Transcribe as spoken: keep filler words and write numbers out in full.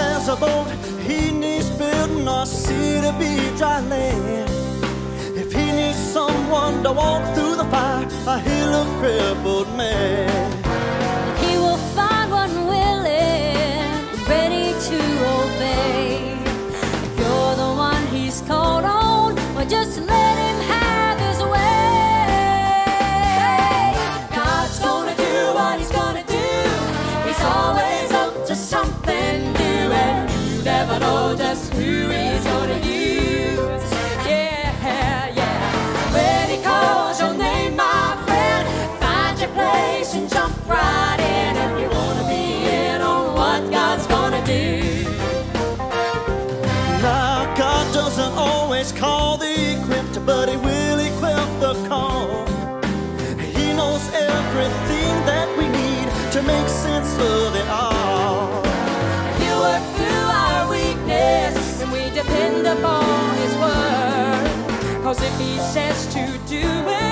has a boat he needs building or sea to be dry land. If he needs someone to walk through the fire, he'll a crippled man. He will find one willing, ready to obey. If you're the one he's called on, well, just let him have his way. God's gonna do what he's gonna do. He's always up to something new, and you never know just who he's gonna use. Yeah, yeah. When he calls your name, my friend, find your place and jump right in if you wanna be in on what God's gonna do. Now, God doesn't always call the equipped, but he will equip the called. He knows everything that we need to make sense of it all. You work through our weakness, and we depend upon his word. Cause if he says to do it,